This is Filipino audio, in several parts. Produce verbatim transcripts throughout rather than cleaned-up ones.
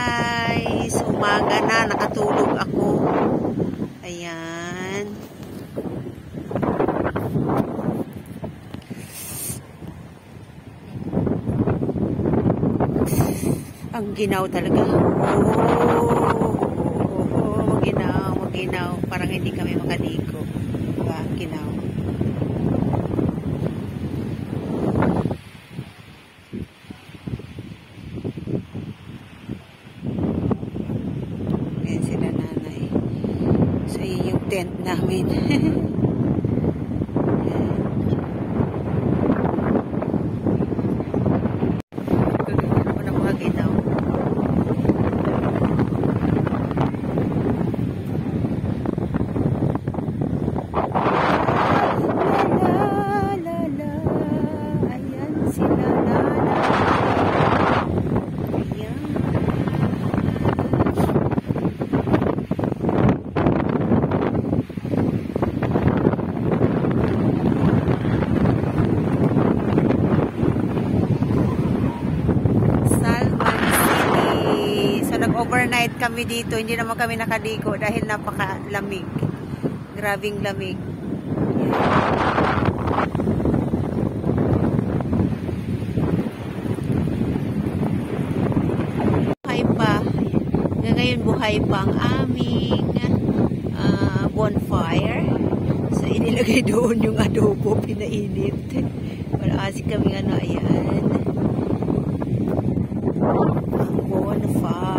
guys, umaga na, nakatulog ako. Ayan. Ang ginaw talaga. Oh, oh, maginaw, maginaw. Parang hindi kami makaligo. Diba? Ginaw. Ayan sila nanay. So, yun yung tent namin. Overnight kami dito, hindi naman kami nakaligo dahil napakalamig. Grabing lamig. Buhay pa. Ngayon buhay pa ang aming uh, bonfire. So inilagay doon yung adobo, pinainit. Para asik kami ano, ayan. Bonfire.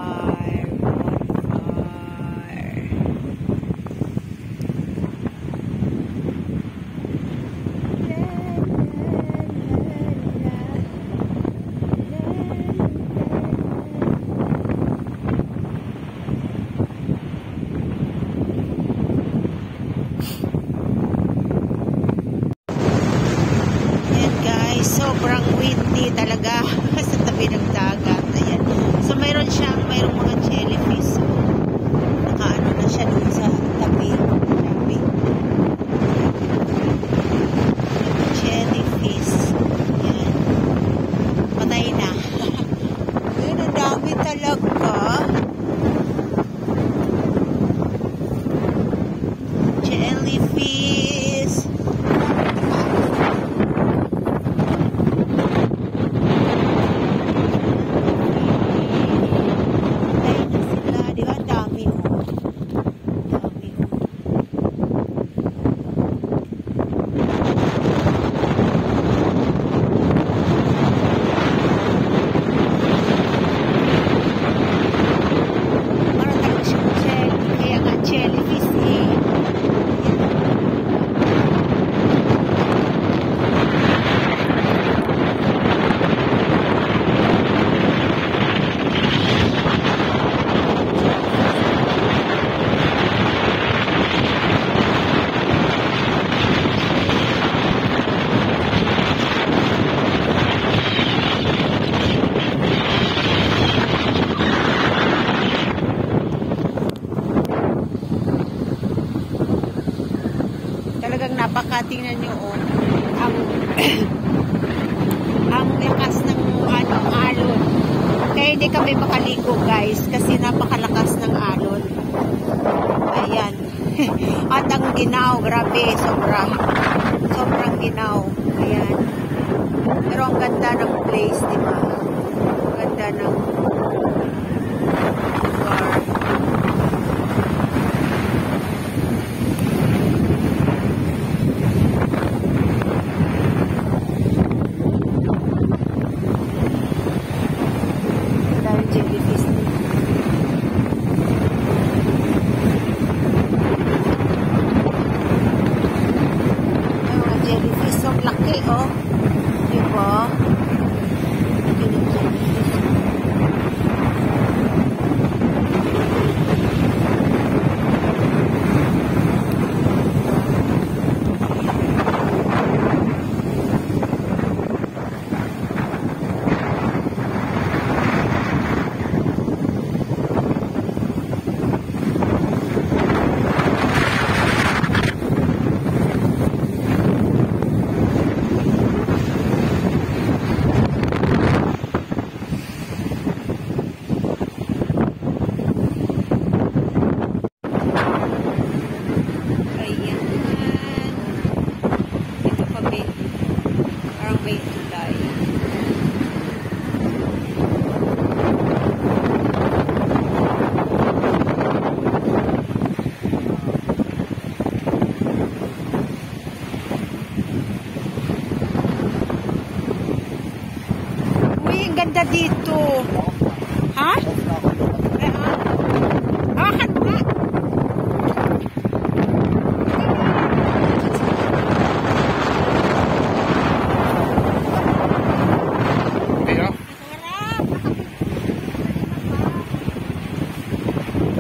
Sobrang windy talaga sa tabi ng dagat. Ayan. So, mayroon siyang, mayroong mga jellyfish. So, nakaano na siya doon sa tabi. Tabi. Jellyfish. Ayan. Patay na. Ayan, ang dami talaga. Jellyfish. Talagang napaka, tingnan nyo oh, ang ang lakas ng ano, alon. Kaya hindi kami makaligo guys kasi napakalakas ng alon. Ayan. At ang ginaw, grabe, sobrang sobrang ginaw. Ayan. Pero ang ganda ng place, diba? Ang ganda ng lugar. Jellyfish, ang laki oh. Diba? Laki ng jellyfish.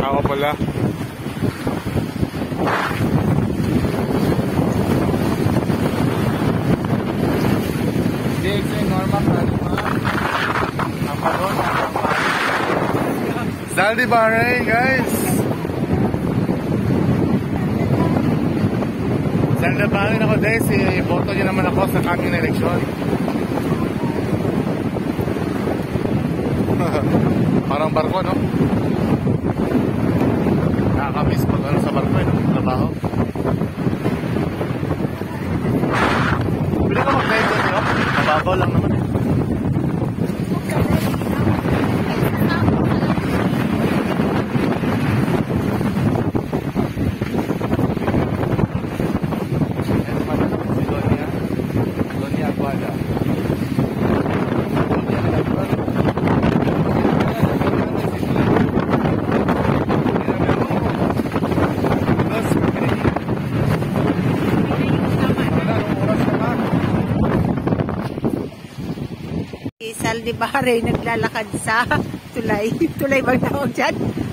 Tao pala. Hindi, ito yung normal na naman. Zaldi Bahrain, guys! Zaldi Bahrain ako, Daisy. Iboto nyo naman ako sa coming election. Parang barko, no? Nakakamiss pag ano sa barko, no? Trabaho. Pwede ka mag-guide doon, no? Mababaw lang naman, eh. Zaldi Bahrain naglalakad sa tulay. Tulay bang tawag dyan?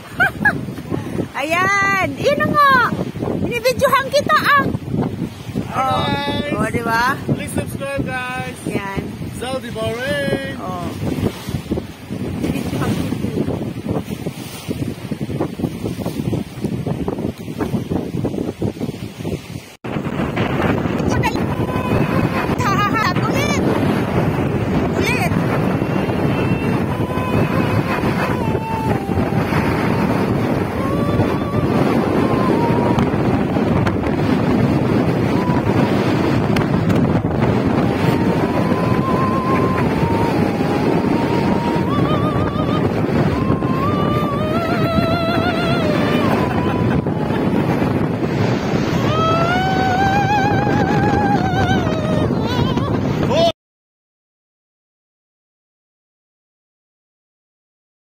Ayan! Yun na nga! Binibidyohan kita ah! Oh, oh, di ba? Please subscribe, guys! Yan. Zaldi Bahrain! Oh.